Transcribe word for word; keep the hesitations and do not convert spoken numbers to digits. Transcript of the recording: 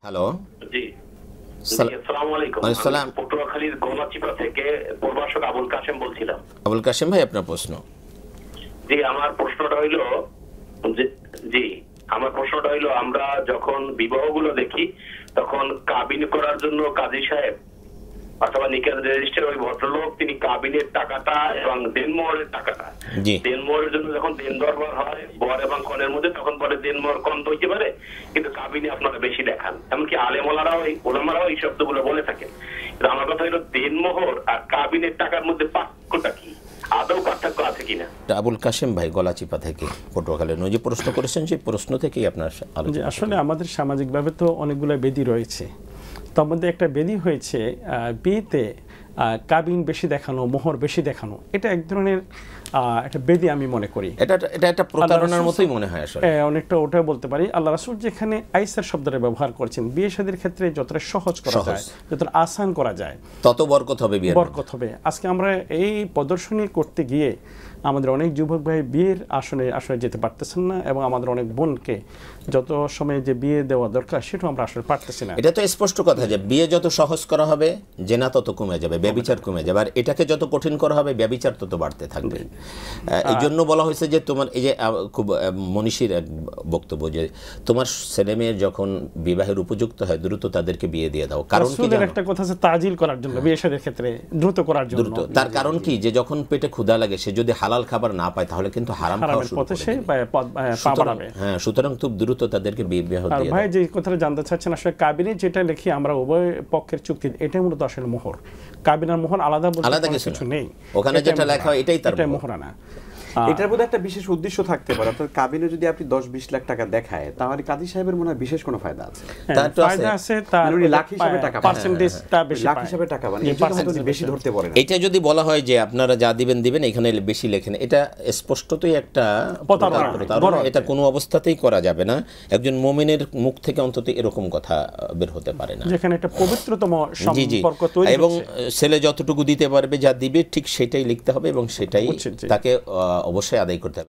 Hello. জি সাল জি, আসসালামু আলাইকুম। ওয়ালাইকুম আমি সালাম। পটুয়াখালীর গলাচিপা থেকে প্রভাষক আবুল কাশেম বলছিলাম। আবুল কাশেম ভাই, আপনার প্রশ্ন। জি, আমার প্রশ্নটা হইল যে জি আমার প্রশ্নটা হইল আমরা যখন বিবাহগুলো দেখি তখন কাবিন করার জন্য কাজী সাহেব অথবা নিকাহ রেজিস্ট্রার ওই ভদ্রলোক তিনি কাবিনের টাকাটা এবং দেনমোহরের টাকাটা জি। দেনমোহরের জন্য যখন দেন দরবার হয় বর এবং কনের মধ্যে তখন বলে দেনমোহর কম হইতে পারে কিন্তু কাবিনে আপনারা বেশি দেখান, এমনকি আলেমোলারাও এই ওলামারাও এই শব্দগুলো বলে থাকেন। কিন্তু আমার কথা হলো দেনমোহর আর কাবিনের টাকার মধ্যে পার্থক্যটা কি, আদৌ পার্থক্য আছে কিনা? আবুল কাশেম ভাই গলাচিপা থেকে পটুয়াখালী যে প্রশ্ন করেছেন সেই প্রশ্ন থেকেই আপনার আলোচনা। আসলে আমাদের সামাজিকভাবে তো অনেকগুলো বেদি রয়েছে, তার মধ্যে একটা বেদি হয়েছে বিয়েতে কাবিন বেশি দেখানো, মোহর বেশি দেখানো, এটা এক ধরনের একটা বেদি আমি মনে করি। এটা এটা একটা প্রতারণার মতোই মনে হয় আসলে। অনেকটা ওটাই বলতে পারি। আল্লাহ রাসূল যেখানে আইসার শব্দটা ব্যবহার করেছেন, বিয়ে শাদীর ক্ষেত্রে যতটা সহজ করা যায়, যতটা আসান করা যায় তত বরকত হবে, বিয়ের বরকত হবে। আজকে আমরা এই প্রদর্শনী করতে গিয়ে আমাদের অনেক যুবক ভাই বিয়ের আসনে আসলে যেতে পারতেছেন না, এবং আমাদের অনেক বোনকে যত সময় যে বিয়ে দেওয়া দরকার সেটাও আমরা আসলে পারতেছি না। এটা তো স্পষ্ট কথা যে বিয়ে যত সহজ করা হবে জেনা তত কমে যাবে, ব্যভিচার কমে যাবে, আর এটাকে যত কঠিন করা হবে ব্যভিচার তত বাড়তে থাকবে। এই জন্য বলা হয়েছে যে তোমার এই যে খুব মনীষীর এক বক্তব্য যে তোমার ছেলে মেয়ের যখন বিবাহের উপযুক্ত হয় দ্রুত তাদেরকে বিয়ে দিয়ে দাও। কারণ কি জানো? একটা কথা আছে তাজিল করার জন্য, বিয়ে শাদীর ক্ষেত্রে দ্রুত করার জন্য। দ্রুত তার কারণ কি যে যখন পেটে ক্ষুধা লাগে সে যদি হালাল খাবার না পায় তাহলে কিন্তু হারাম খাওয়া শুরু করে দেবে। হ্যাঁ, সুতরাং খুব দ্রুত তাদেরকে বিবাহ দিয়ে দাও। ভাই যে কথাটা জানতে চাচ্ছেন, আসলে কাবিনে যেটা লিখি আমরা উভয় পক্ষের চুক্তি, এটা মূলত আসলে মোহর। কাবিনার মোহর আলাদা আলাদা কিছু নেই, ওখানে যেটা লেখা হয় এটাই তার মোহর না। এটার মধ্যে একটা বিশেষ উদ্দেশ্য থাকতে পারে। অর্থাৎ কাবিনে যদি আপনি দশ বিশ লাখ টাকা দেখায় তাহলে কাজী সাহেবের মনে হয় বিশেষ কোনো ফায়দা আছে। ফায়দা আছে, তার লাখ হিসাবে টাকা, পার্সেন্টেজটা বেশি, লাখ হিসাবে টাকা মানে এই জন্য বেশি ধরতে পারে না। এটা যদি বলা হয় যে আপনারা যা দিবেন দিবেন এখানে বেশি লেখেন, এটা স্পষ্টতই একটা প্রতারণা। এটা কোনো অবস্থাতেই করা যাবে না। একজন মুমিনের মুখ থেকে অন্তত এরকম কথা বের হতে পারে না, যেখানে একটা পবিত্রতম সম্পর্ক তৈরি এবং ছেলে যতটুকু দিতে পারবে যা দিবে ঠিক সেটাই লিখতে হবে এবং সেটাই তাকে অবশ্যই আদায় করতে হবে।